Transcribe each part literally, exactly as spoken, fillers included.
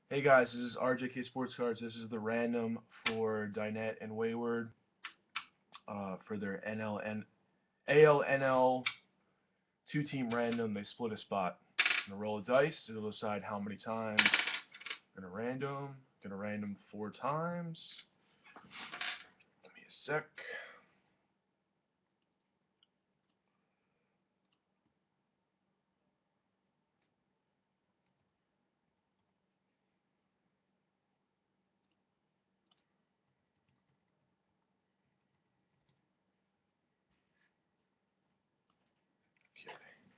Hey guys, this is R J K Sports Cards. This is the random for Dinette and Wayward uh, for their N L and A L N L two-team random. They split a spot. I'm gonna roll a dice. It'll decide how many times. I'm gonna random. Gonna random four times. Give me a sec. Okay.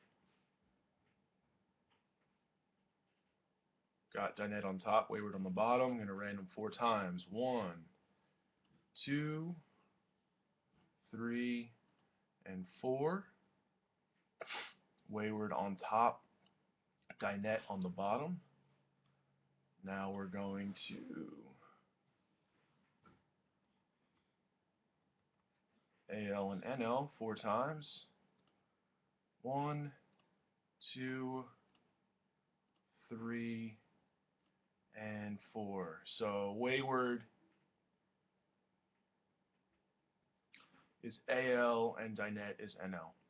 Got Dinette on top, Wayward on the bottom. I'm gonna random four times. One, two, three, and four. Wayward on top, Dinette on the bottom. Now we're going to A L and N L four times. One, two, three, and four. So Wayward is A L and Dinette is N L.